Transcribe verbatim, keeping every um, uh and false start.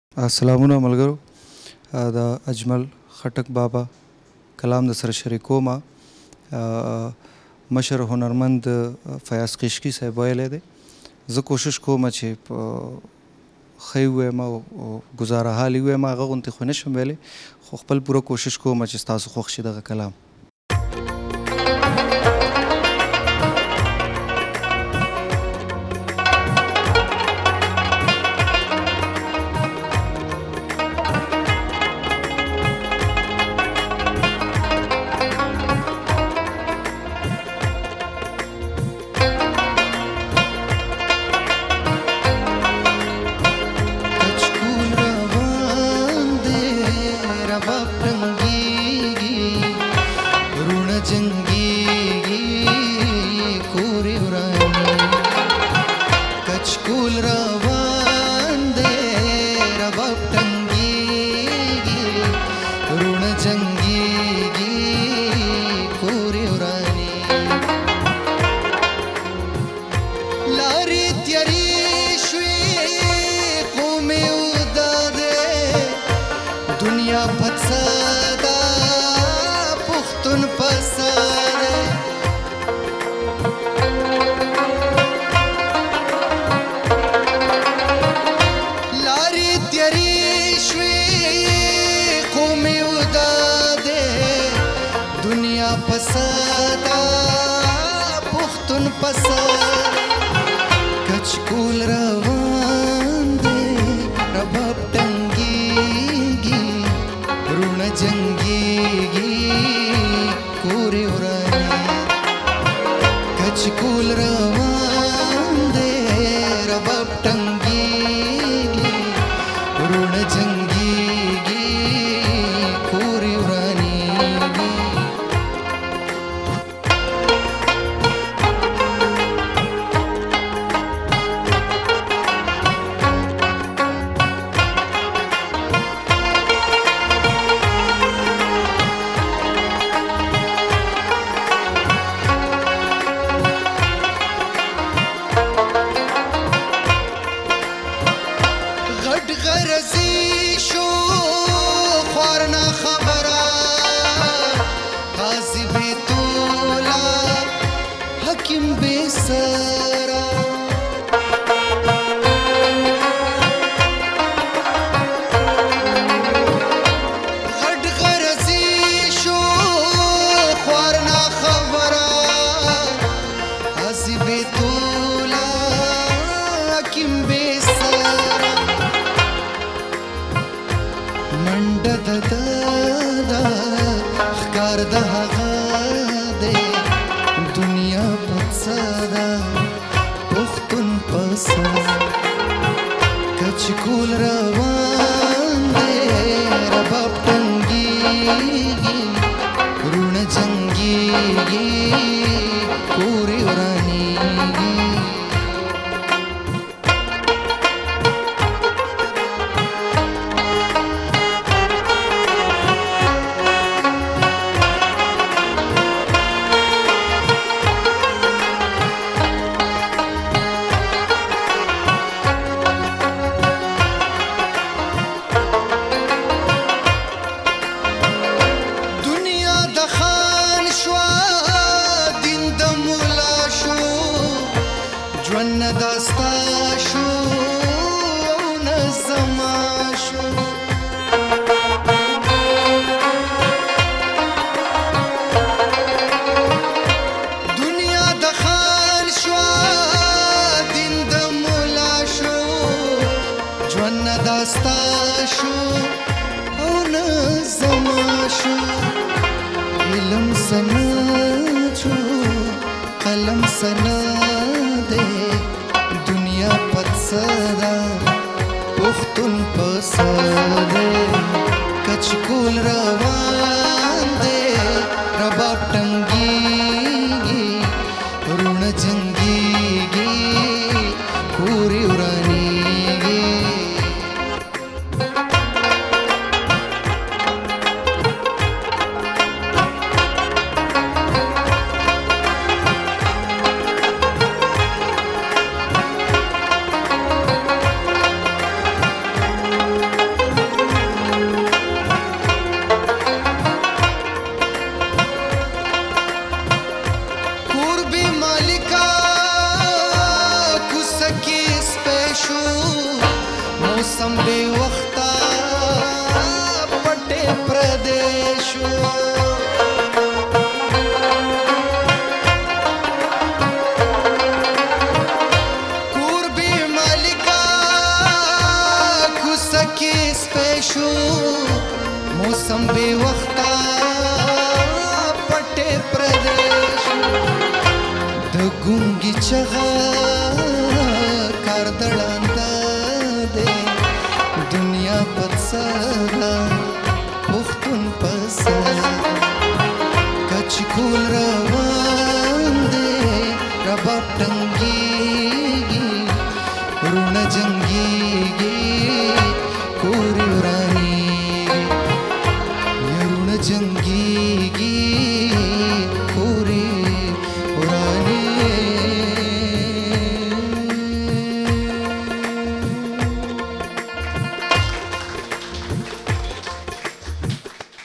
سلامونه ملګرو. د اجمل خټک بابا کلام د سره شریکوم. مشر هنرمند فیاض قشقي صاحب ویلی دی. زه کوشش کوم چې په ښه ووایم او ګزاره حال یې ووایم. هغه غوندې خو نشم ویلی، خو خپل پوره کوشش کوم چې ستاسو خوښ شي دغه کلام. बे वक्ता पटे प्रदेशो कुर्बी मालिका कुसकी स्पेशो मौसम बे वक्ता पटे प्रदेशो द गुंगी चगा दड़ांदा दे दुनिया पत्सरा पुख्तुन पसर कच कुल रवान दे रबाब टंगी रुण जंगी कोरी उरानी रुण जंगी